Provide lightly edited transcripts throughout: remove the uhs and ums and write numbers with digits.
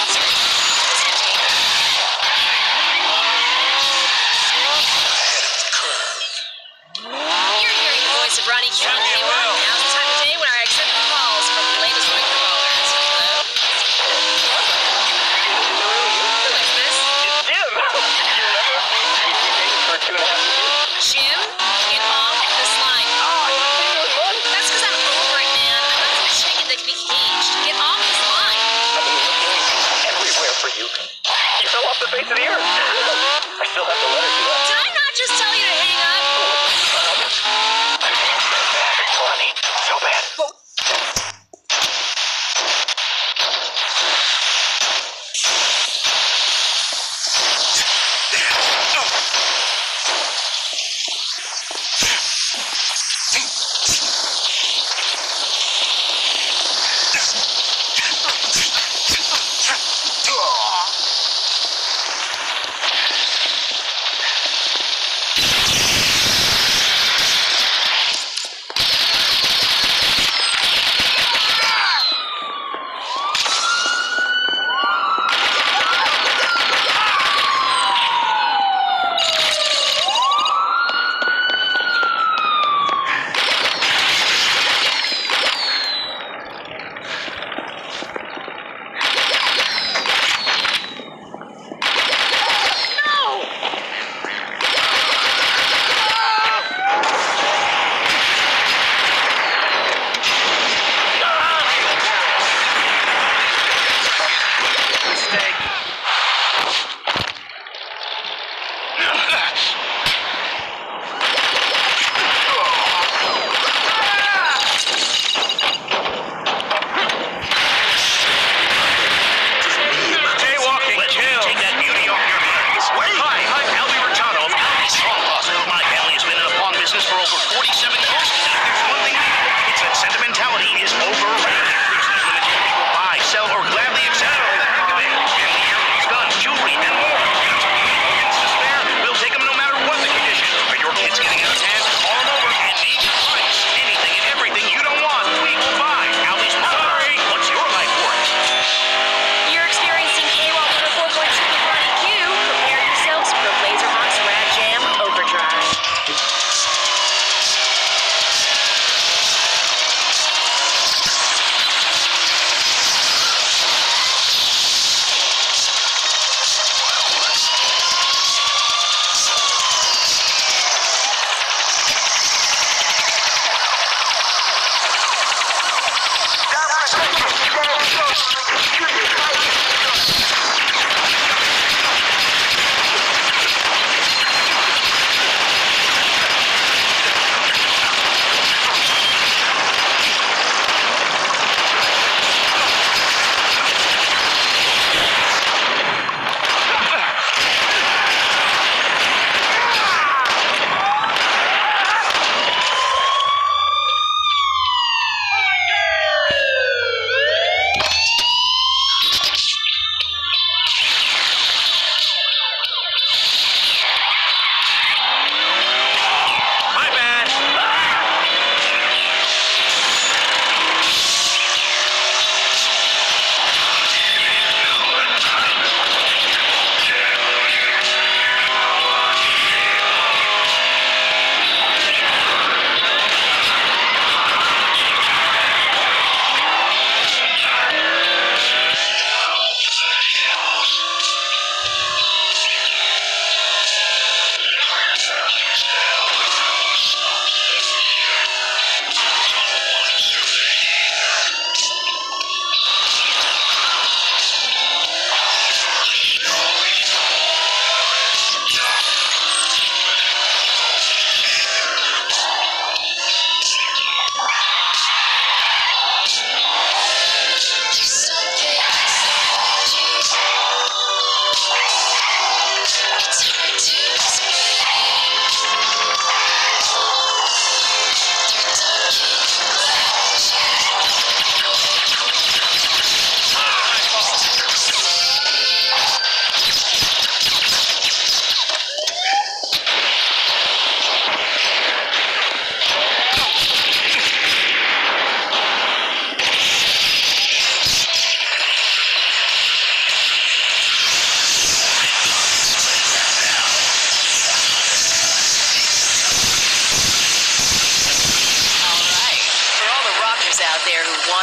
You're hearing the voice of Ronnie Q. Now's the time of day when I accept calls from the latest wing crawlers. Hello? Who is this? It's Jim! You remember? We dated for 2.5 years. Jim? Get off this line. Oh, I didn't think it was fun. That's because I'm over it, man. I'm not some chicken that can be caged. Get off this line. I've been looking everywhere for you. You fell off the face of the earth. I still have the letter you left. Did I not just tell you to hang up? I'm so bad, Kalani. So bad.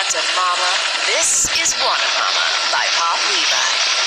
to Mama. This is Wanna Mama by Pop Levi.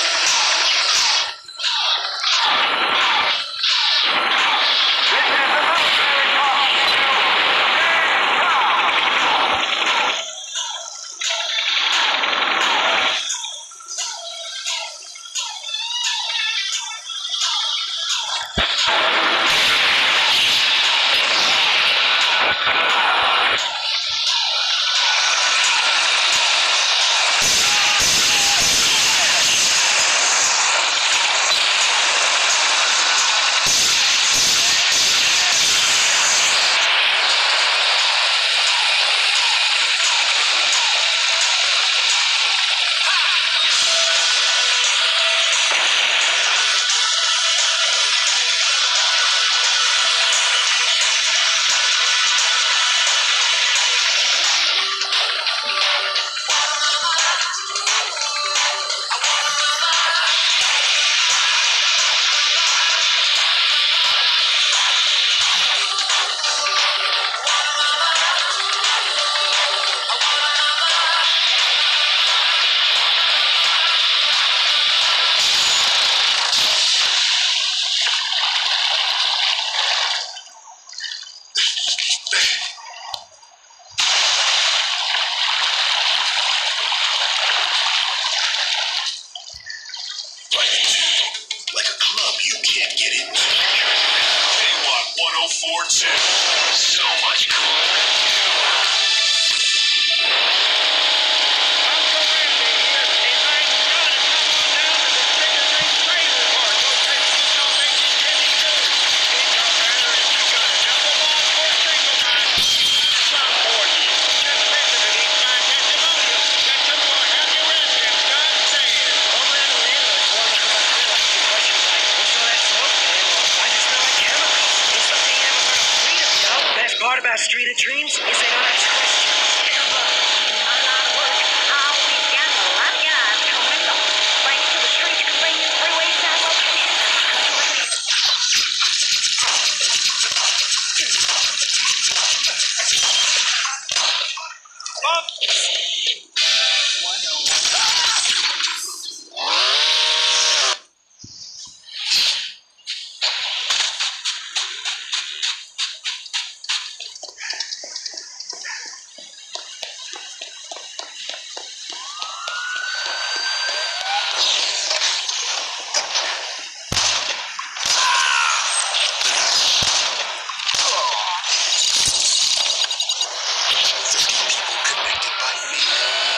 Like a club you can't get into. A-Watt 104.2. So much cooler. Part about Street of Dreams is they don't ask questions. A lot of work. All weekend, a lot of guys coming up. Thanks to the streets convenience freeway sound location. People connected by fear.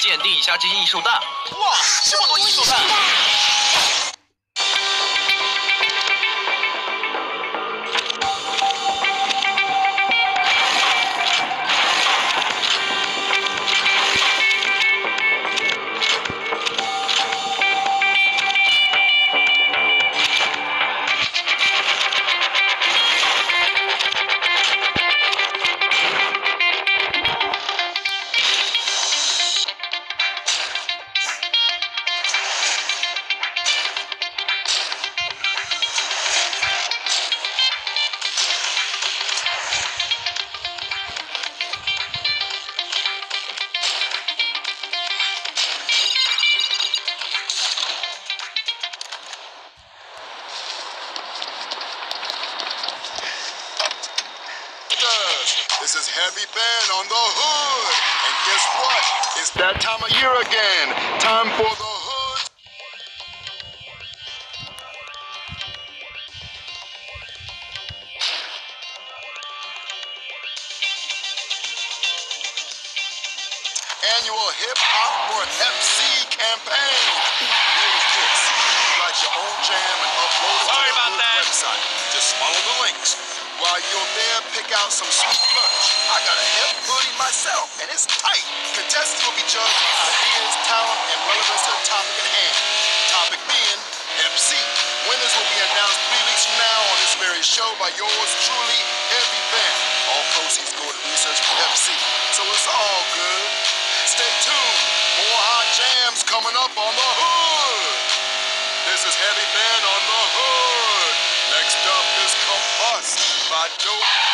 鉴定一下这些异兽蛋。哇，这么多异兽蛋！ This is Heavy Ben on the hood. And guess what? It's that time of year again. Time for the hood. Annual Hip Hop for FC campaign. Here's this. Write your own jam and upload it to the Hood website. Just follow the links. While you're there, pick out some sweet merch. I got a hip hoodie myself, and it's tight. Contestants will be judged on ideas, talent, and relevance to the topic at hand. Topic being FC. Winners will be announced 3 weeks from now on this very show by yours truly, Heavy Ben. All proceeds go to research for FC, so it's all good. Stay tuned. More hot jams coming up on the hood. This is Heavy Ben on the hood. Next up is Combust by Dope